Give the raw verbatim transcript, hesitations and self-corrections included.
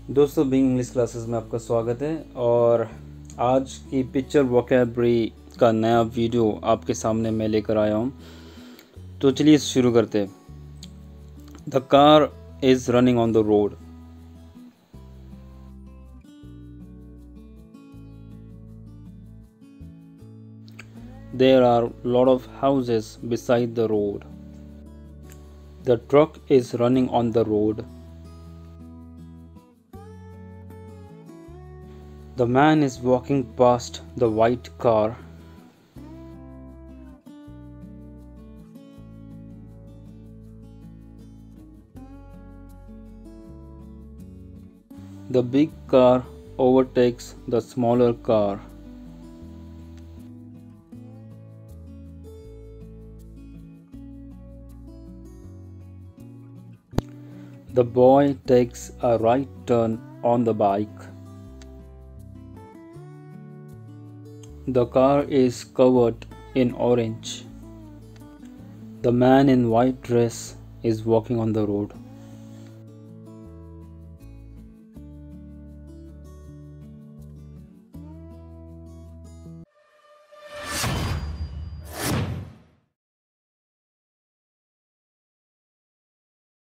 दोस्तों Bing English classes में आपका स्वागत है और आज की पिक्चर वोकैबुलरी का नया वीडियो आपके सामने मैं लेकर आया हूँ। तो चलिए शुरू करते हैं। The car is running on the road. There are lot of houses beside the road. The truck is running on the road. The man is walking past the white car. The big car overtakes the smaller car. The boy takes a right turn on the bike. The car is covered in orange. The man in white dress is walking on the road.